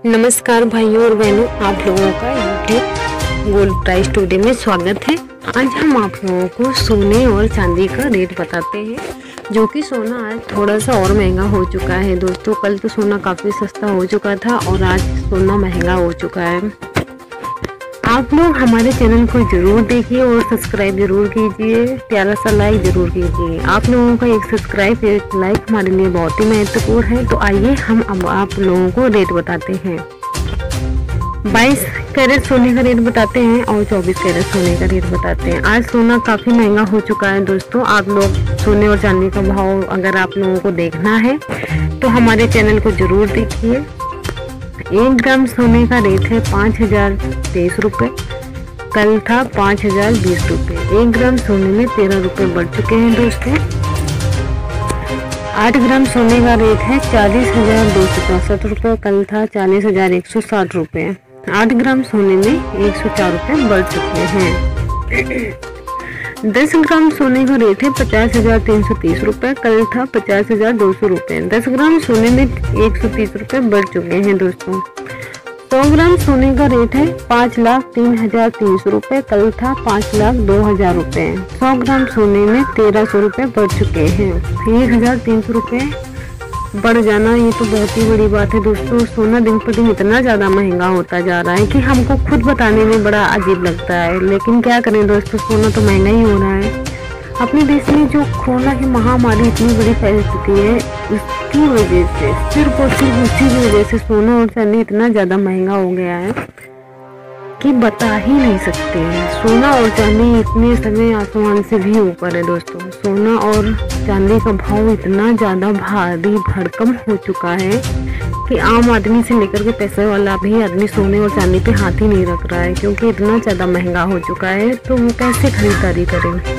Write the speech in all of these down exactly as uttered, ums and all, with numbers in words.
नमस्कार भाइयों और बहनों, आप लोगों का यूट्यूब गोल्ड प्राइस टुडे में स्वागत है। आज हम आप लोगों को सोने और चांदी का रेट बताते हैं, जो कि सोना आज थोड़ा सा और महंगा हो चुका है। दोस्तों, कल तो सोना काफ़ी सस्ता हो चुका था और आज सोना महंगा हो चुका है। आप लोग हमारे चैनल को जरूर देखिए और सब्सक्राइब जरूर कीजिए, प्यारा सा लाइक जरूर कीजिए। आप लोगों का एक सब्सक्राइब एक लाइक हमारे लिए बहुत ही महत्वपूर्ण है। तो आइए हम अब आप लोगों को रेट बताते हैं। बाईस कैरेट सोने का रेट बताते हैं और चौबीस कैरेट सोने का रेट बताते हैं। आज सोना काफ़ी महंगा हो चुका है दोस्तों। आप लोग सोने और चांदी का भाव अगर आप लोगों को देखना है तो हमारे चैनल को जरूर देखिए। एक ग्राम सोने का रेट है पाँच हजार तेईस रुपये, कल था पाँच हजार बीस रुपये। एक ग्राम सोने में तेरह रुपये बढ़ चुके हैं दोस्तों। आठ ग्राम सोने का रेट है चालीस हजार दो सौ चौंसठ रुपये, कल था चालीस हजार एक सौ साठ रुपये। आठ ग्राम सोने में एक सौ चार रुपये बढ़ चुके हैं। दस ग्राम सोने का रेट है पचास हजार तीन सौ तीस रुपये, कल था पचास हजार दो सौ रुपये। दस ग्राम सोने में एक सौ तीस रुपये बढ़ चुके हैं दोस्तों। सौ ग्राम सोने का रेट है पाँच लाख तीन हजार तीन सौ रुपये, कल था पाँच लाख दो हजार रुपये। सौ ग्राम सोने में तेरह सौ रुपये बढ़ चुके हैं। एक हजार तीन सौ रुपये बढ़ जाना ये तो बहुत ही बड़ी बात है दोस्तों। सोना दिन पर दिन इतना ज़्यादा महंगा होता जा रहा है कि हमको खुद बताने में बड़ा अजीब लगता है, लेकिन क्या करें दोस्तों, सोना तो महंगा ही हो रहा है। अपने देश में जो कोरोना की महामारी इतनी बड़ी फैल चुकी है, उसकी वजह से सिर्फ और सिर्फ उसी की वजह से सोना और चांदी इतना ज़्यादा महंगा हो गया है कि बता ही नहीं सकते हैं। सोना और चांदी इतने समय आसमान से भी ऊपर है दोस्तों। सोना और चांदी का भाव इतना ज़्यादा भारी भरकम हो चुका है कि आम आदमी से लेकर के पैसे वाला भी आदमी सोने और चांदी पे हाथ ही नहीं रख रहा है, क्योंकि इतना ज़्यादा महंगा हो चुका है। तो वो कैसे खरीदारी करें।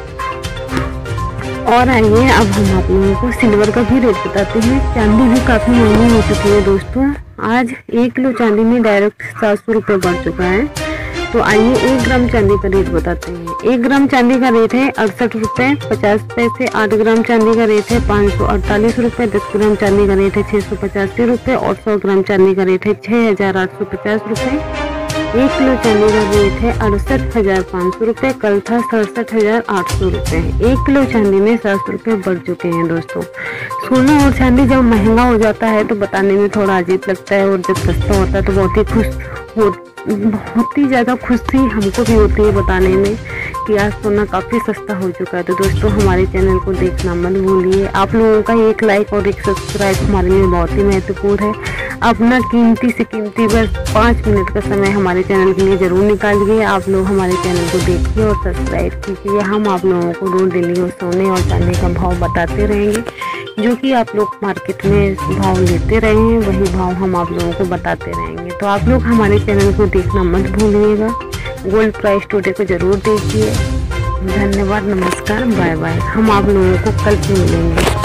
और आइए अब हम आप लोगों को सिल्वर का भी रेट बताते हैं। चांदी भी काफ़ी महंगी हो चुकी है दोस्तों। आज एक किलो चांदी में डायरेक्ट सात सौ रुपये बढ़ चुका है। तो आइए एक ग्राम चांदी का रेट बताते हैं। एक ग्राम चांदी का रेट है अड़सठ रुपये पचास पैसे। आठ ग्राम चांदी का रेट है पाँच सौ अड़तालीस रुपये। दस ग्राम चांदी का रेट है छः सौ पचासी रुपये और सौ ग्राम चांदी का रेट है छः हजार आठ सौ पचास रुपये। एक किलो चांदी का रेट है अड़सठ हजार पाँच सौ रुपये, कल था सड़सठ हजार आठ सौ रुपये। एक किलो चांदी में सात सौ रुपये बढ़ चुके हैं दोस्तों। सोना और चांदी जब महंगा हो जाता है तो बताने में थोड़ा अजीब लगता है, और जब सस्ता होता है तो बहुत ही खुश हो बहुत ही ज़्यादा खुशी हमको भी होती है बताने में कि आज सोना काफ़ी सस्ता हो चुका है। तो दोस्तों, हमारे चैनल को देखना मत भूलिए। आप लोगों का एक लाइक और एक सब्सक्राइब हमारे लिए बहुत ही महत्वपूर्ण है। अपना कीमती से कीमती बस पाँच मिनट का समय हमारे चैनल के लिए ज़रूर निकालिए। आप लोग हमारे चैनल को देखिए और सब्सक्राइब कीजिए। हम आप लोगों को रोज डेली और सोने और चांदी का भाव बताते रहेंगे, जो कि आप लोग मार्केट में भाव लेते रहे हैं वही भाव हम आप लोगों को बताते रहेंगे। तो आप लोग हमारे चैनल को देखना मत भूलिएगा। गोल्ड प्राइस टुडे को जरूर देखिए। धन्यवाद, नमस्कार, बाय बाय। हम आप लोगों को कल मिलेंगे।